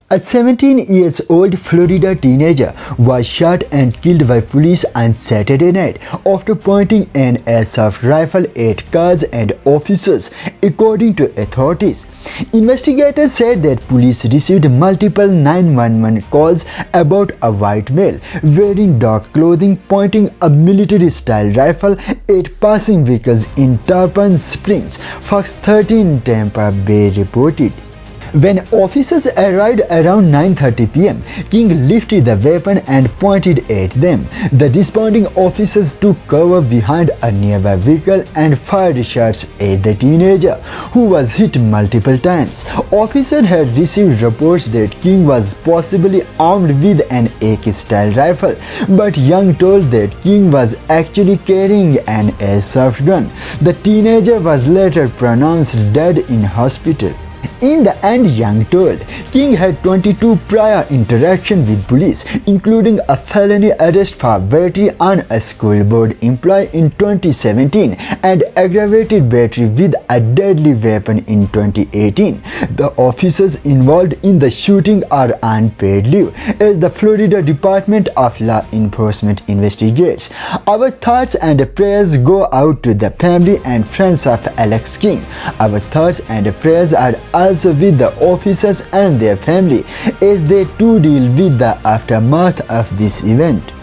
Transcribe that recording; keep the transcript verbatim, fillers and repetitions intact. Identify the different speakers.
Speaker 1: A seventeen years old Florida teenager was shot and killed by police on Saturday night after pointing an assault rifle at cars and officers, according to authorities. Investigators said that police received multiple nine one one calls about a white male wearing dark clothing pointing a military-style rifle at passing vehicles in Tarpon Springs, Fox thirteen Tampa Bay reported. When officers arrived around nine thirty p m, King lifted the weapon and pointed at them. The responding officers took cover behind a nearby vehicle and fired shots at the teenager, who was hit multiple times. Officers had received reports that King was possibly armed with an A K-style rifle, but Young told that King was actually carrying an airsoft gun. The teenager was later pronounced dead in hospital. In the end, Young told, King had twenty-two prior interactions with police, including a felony arrest for battery on a school board employee in twenty seventeen and aggravated battery with a deadly weapon in twenty eighteen. The officers involved in the shooting are on paid leave as the Florida Department of Law Enforcement investigates. Our thoughts and prayers go out to the family and friends of Alex King. Our thoughts and prayers are also with the officers and their family as they too deal with the aftermath of this event.